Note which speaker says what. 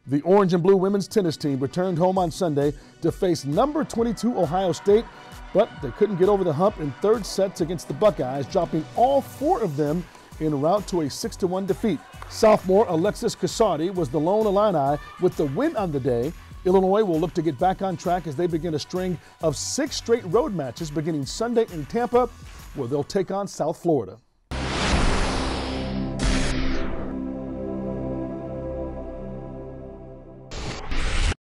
Speaker 1: The orange and blue women's tennis team returned home on Sunday to face number 22 Ohio State, but they couldn't get over the hump in third sets against the Buckeyes, dropping all 4 of them en route to a 6-1 defeat. Sophomore Alexis Casardi was the lone Illini with the win on the day. Illinois will look to get back on track as they begin a string of 6 straight road matches beginning Sunday in Tampa, where they'll take on South Florida.